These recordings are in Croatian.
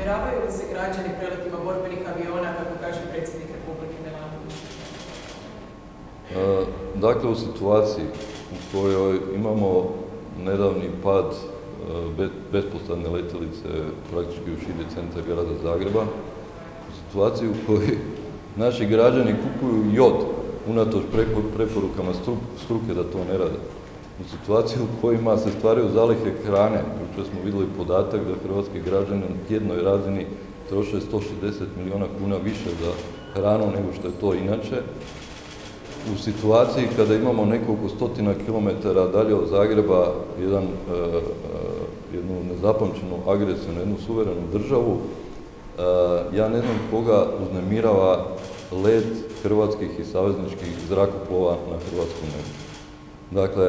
Uvjeravaju li se građani preletima borbenih aviona, kako kaže predsjednik Republike Milanovića? Dakle, u situaciji u kojoj imamo nedavni pad besposadne letjelice praktički u širi centar grada Zagreba, u situaciji u kojoj naši građani kupuju jod, unatoč preporukama struke da to ne rade, u situaciji u kojima se stvaraju zalihe hrane, jučer smo vidjeli podatak da hrvatski građani na tjednoj razini troše 160 milijuna kuna više za hranu nego što je to inače, u situaciji kada imamo nekoliko stotina kilometara dalje od Zagreba jednu nezapamćenu agresiju na jednu suverenu državu, ja ne znam koga uznemirava let hrvatskih i savezničkih zrakoplova na hrvatskom nebu. Dakle,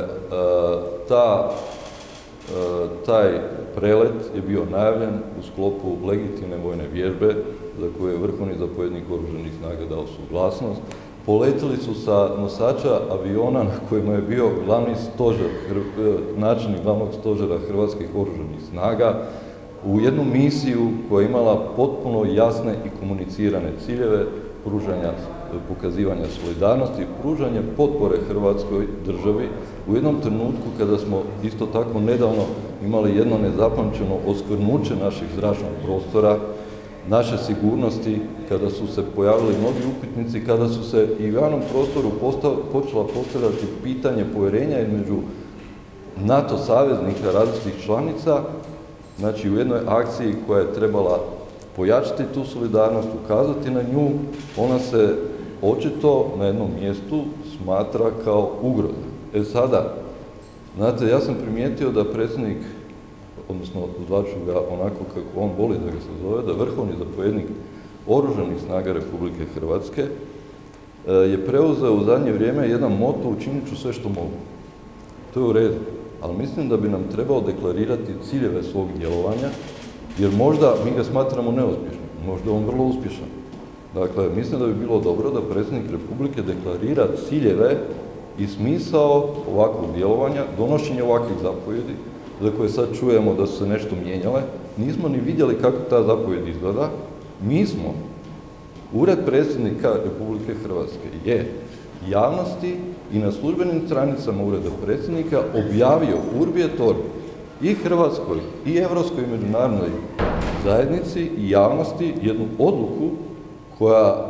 taj prelet je bio najavljen u sklopu legitimne vojne vježbe za koju je vrhovni zapovjednik oružanih snaga dao suglasnost. Poletili su sa nosača aviona na kojima je bio glavni stožer, načelnik glavnog stožera hrvatskih oružanih snaga u jednu misiju koja je imala potpuno jasne i komunicirane ciljeve pružanja, pokazivanja solidarnosti i pružanje potpore Hrvatskoj državi u jednom trenutku kada smo isto tako nedavno imali jedno nezapamćeno oskvrnuće naših zračnog prostora, naše sigurnosti, kada su se pojavili mnogi upitnici, kada su se i u javnom prostoru počela postavljati pitanje povjerenja između NATO saveznika različitih članica, znači u jednoj akciji koja je trebala pojačati tu solidarnost, ukazati na nju, ona se očito na jednom mjestu smatra kao ugroza. Sada, znate, ja sam primijetio da predsjednik, odnosno zvaću ga onako kako on voli da ga se zove, da vrhovni zapovjednik Oružanih snaga Republike Hrvatske je preuzeo u zadnje vrijeme jedan moto: učinit ću sve što mogu. To je u redu, ali mislim da bi nam trebao deklarirati ciljeve svog djelovanja, jer možda mi ga smatramo neuspješnim, možda je on vrlo uspješan. Dakle, mislim da bi bilo dobro da predsjednik Republike deklarira ciljeve i smisao ovakvog djelovanja, donošenja ovakvih zapovjedi, za koje sad čujemo da su se nešto mijenjale. Nismo ni vidjeli kako ta zapovjed izgleda. Mi smo, Ured predsjednika Republike Hrvatske je javnosti i na službenim stranicama Ureda predsjednika objavio urbi et orbi i Hrvatskoj i europskoj i međunarodnoj zajednici i javnosti jednu odluku koja,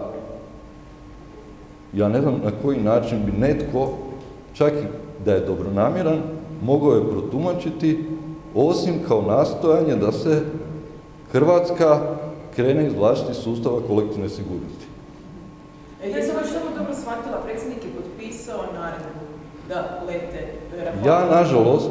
ja ne znam na koji način bi netko, čak i da je dobronamjeran, mogao je protumačiti, osim kao nastojanje da se Hrvatska krene izvlačiti iz sustava kolektivne sigurnosti. Ja sam baš samo dobro shvatila, predsjednik je potpisao naredbu da lete Rafale. Ja, nažalost,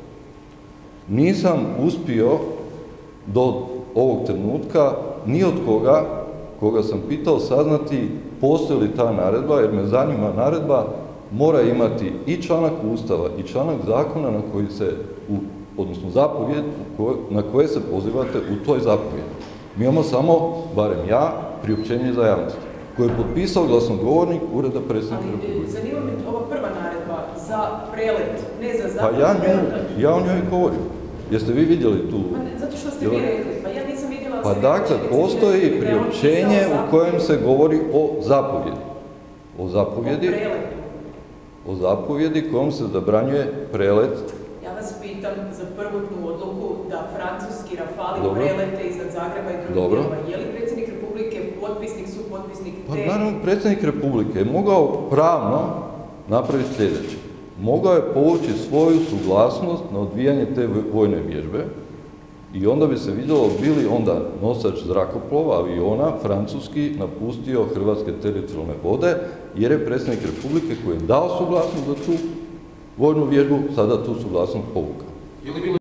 nisam uspio do ovog trenutka ni od koga sam pitao saznati postoji li ta naredba, jer me zanima, naredba mora imati i članak Ustava i članak zakona na koji se, odnosno zapovjed na koje se pozivate u toj zapovjedi. Mi imamo samo, barem ja, priopćenje za javnost, koje je potpisao glasnogovornik Ureda predsjednika Republike. Ali zanima me ova prva naredba za prelet, ne za zapovjed. Pa ja o njoj govorim. Jeste vi vidjeli tu? Zato što ste vi rekli, pa ja nisam vidjela... Pa dakle, postoji priopćenje u kojem se govori o zapovjedi. O zapovjedi. O preletu. O zapovjedi kojom se zabranjuje prelet. Ja vas pitam za prvotnu odluku da francuski Rafali prelete iznad Zagreba i drugih dijelova. Je li predsjednik Republike potpisnik, supotpisnik te... Pa naravno, predsjednik Republike je mogao pravno napraviti sljedeće. Mogao je povući svoju suglasnost na odvijanje te vojne vježbe i onda bi se vidjelo bili onda nosač zrakoplova, aviona, francuski, napustio hrvatske teritorijalne vode, jer je predsjednik Republike koji je dao suglasnost za tu vojnu vježbu, sada tu suglasnost povukao.